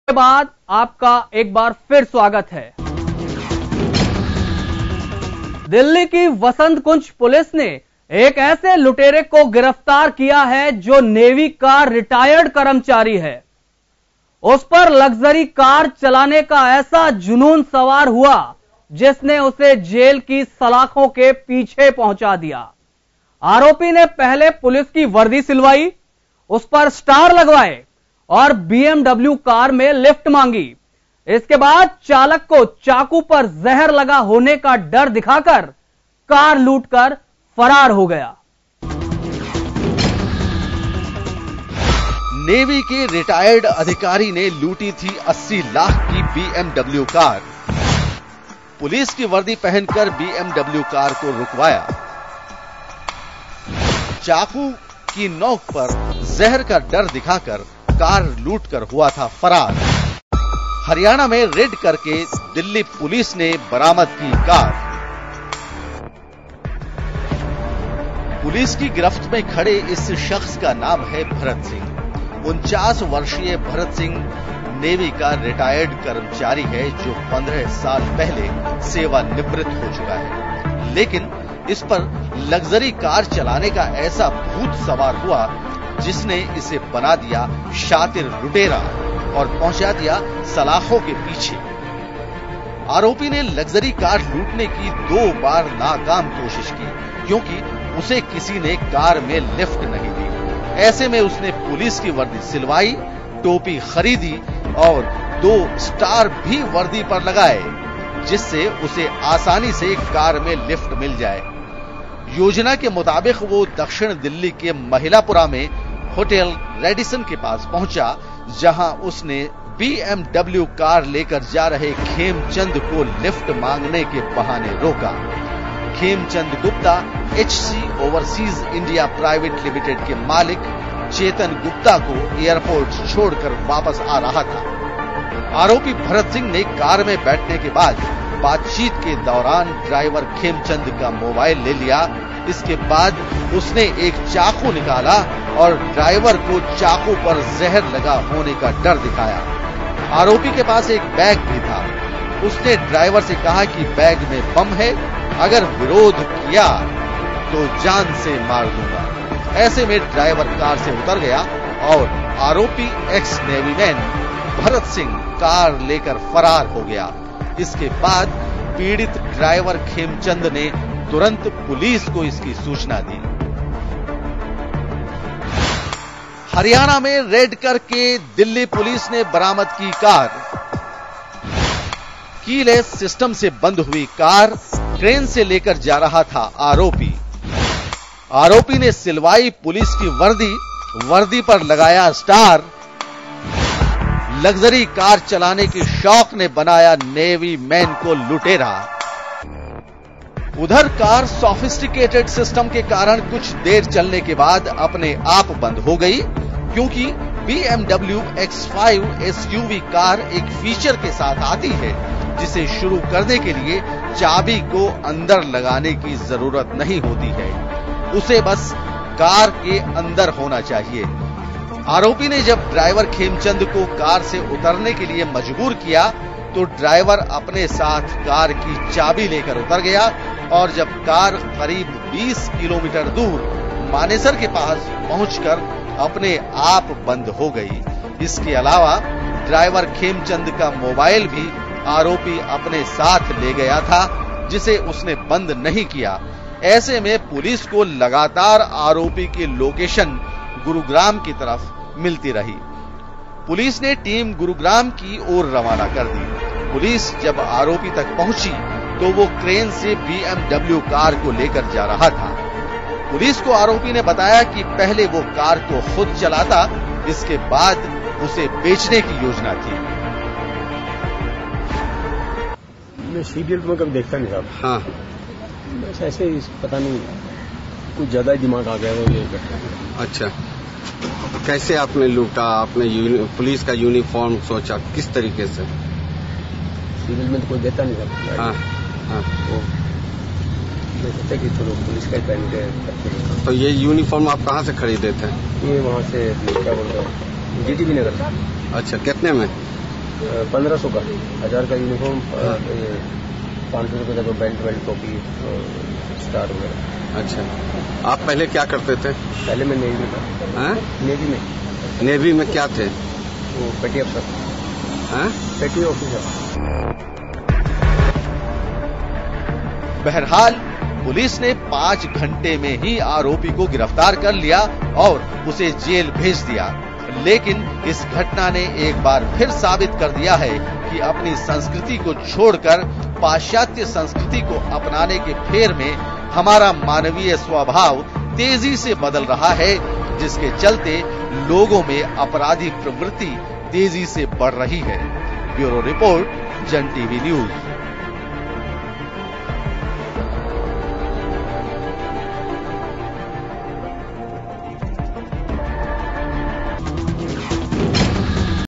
के बाद आपका एक बार फिर स्वागत है। दिल्ली की वसंत कुंज पुलिस ने एक ऐसे लुटेरे को गिरफ्तार किया है जो नेवी का रिटायर्ड कर्मचारी है। उस पर लग्जरी कार चलाने का ऐसा जुनून सवार हुआ जिसने उसे जेल की सलाखों के पीछे पहुंचा दिया। आरोपी ने पहले पुलिस की वर्दी सिलवाई, उस पर स्टार लगवाए और BMW कार में लिफ्ट मांगी। इसके बाद चालक को चाकू पर जहर लगा होने का डर दिखाकर कार लूटकर फरार हो गया। नेवी के रिटायर्ड अधिकारी ने लूटी थी 80 लाख की BMW कार। पुलिस की वर्दी पहनकर BMW कार को रुकवाया, चाकू की नोक पर जहर का डर दिखाकर कार लूटकर हुआ था फरार। हरियाणा में रेड करके दिल्ली पुलिस ने बरामद की कार। पुलिस की गिरफ्त में खड़े इस शख्स का नाम है भरत सिंह। 49 वर्षीय भरत सिंह नेवी का रिटायर्ड कर्मचारी है जो 15 साल पहले सेवानिवृत्त हो चुका है, लेकिन इस पर लग्जरी कार चलाने का ऐसा भूत सवार हुआ जिसने इसे बना दिया शातिर लुटेरा और पहुंचा दिया सलाखों के पीछे। आरोपी ने लग्जरी कार लूटने की 2 बार नाकाम कोशिश की क्योंकि उसे किसी ने कार में लिफ्ट नहीं दी। ऐसे में उसने पुलिस की वर्दी सिलवाई, टोपी खरीदी और 2 स्टार भी वर्दी पर लगाए जिससे उसे आसानी से कार में लिफ्ट मिल जाए। योजना के मुताबिक वो दक्षिण दिल्ली के महिलापुरा में होटल रेडिसन के पास पहुंचा, जहां उसने BMW कार लेकर जा रहे खेमचंद को लिफ्ट मांगने के बहाने रोका। Khemchand Gupta HC overseas India private limited के मालिक चेतन गुप्ता को एयरपोर्ट छोड़कर वापस आ रहा था। आरोपी भरत सिंह ने कार में बैठने के बाद बातचीत के दौरान ड्राइवर खेमचंद का मोबाइल ले लिया। इसके बाद उसने एक चाकू निकाला और ड्राइवर को चाकू पर जहर लगा होने का डर दिखाया। आरोपी के पास एक बैग भी था। उसने ड्राइवर से कहा कि बैग में बम है, अगर विरोध किया तो जान से मार दूंगा। ऐसे में ड्राइवर कार से उतर गया और आरोपी ex navyman Bharat Singh car लेकर फरार हो गया। इसके बाद पीड़ित ड्राइवर खेमचंद ने तुरंत पुलिस को इसकी सूचना दी। हरियाणा में रेड करके दिल्ली पुलिस ने बरामद की कार। कीलेस सिस्टम से बंद हुई कार ट्रेन से लेकर जा रहा था आरोपी। आरोपी ने सिलवाई पुलिस की वर्दी पर लगाया स्टार। लग्जरी कार चलाने की शौक ने बनाया नेवी मैन को लुटेरा। उधर कार सोफिस्टिकेटेड सिस्टम के कारण कुछ देर चलने के बाद अपने आप बंद हो गई क्योंकि BMW X5 SUV कार एक फीचर के साथ आती है जिसे शुरू करने के लिए चाबी को अंदर लगाने की जरूरत नहीं होती है, उसे बस कार के अंदर होना चाहिए। आरोपी ने जब ड्राइवर खेमचंद को कार से उतरने के लिए मजबूर किया तो ड्राइवर अपने साथ कार की चाबी लेकर उतर गया और जब कार करीब 20 किलोमीटर दूर मानेसर के पास पहुंचकर अपने आप बंद हो गई। इसके अलावा ड्राइवर खेमचंद का मोबाइल भी आरोपी अपने साथ ले गया था जिसे उसने बंद नहीं किया। ऐसे में पुलिस को लगातार आरोपी की लोकेशन गुरुग्राम की तरफ मिलती रही। पुलिस ने टीम गुरुग्राम की ओर रवाना कर दी। पुलिस जब आरोपी तक पहुंची तो वो क्रेन से BMW कार को लेकर जा रहा था। पुलिस को आरोपी ने बताया कि पहले वो कार को खुद चलाता, इसके बाद उसे बेचने की योजना थी। मैं सीरियल तो मैं कभी देखता नहीं था। हाँ, बस ऐसे ही पता नहीं कुछ ज्यादा ही दिमाग आ गया वो ये। अच्छा, कैसे आपने लूटा? आपने पुलिस का यूनिफॉर्म सोचा, किस तरीके से? सीरियल में तो कोई देता नहीं था। हाँ, हाँ। तो मैं सोचा कि चलो पुलिस का ही पहन के। तो ये यूनिफॉर्म आप कहाँ से खरीदे थे? ये वहाँ से क्या बोलते हैं GTB नगर। अच्छा, कितने में? 1500 का, 1000 का यूनिफॉर्म, 500 रुपये का बेल्ट टोपी, स्टार वगैरह। अच्छा, आप पहले क्या करते थे? पहले मैं नेवी में था। हाँ? नेवी में। नेवी में क्या थे? वो पेटी अफसर। हाँ? पेटी ऑफिसर। बहरहाल पुलिस ने 5 घंटे में ही आरोपी को गिरफ्तार कर लिया और उसे जेल भेज दिया। लेकिन इस घटना ने एक बार फिर साबित कर दिया है कि अपनी संस्कृति को छोड़कर पाश्चात्य संस्कृति को अपनाने के फेर में हमारा मानवीय स्वभाव तेजी से बदल रहा है, जिसके चलते लोगों में अपराधी प्रवृत्ति तेजी से बढ़ रही है। Bureau report, Jan TV news.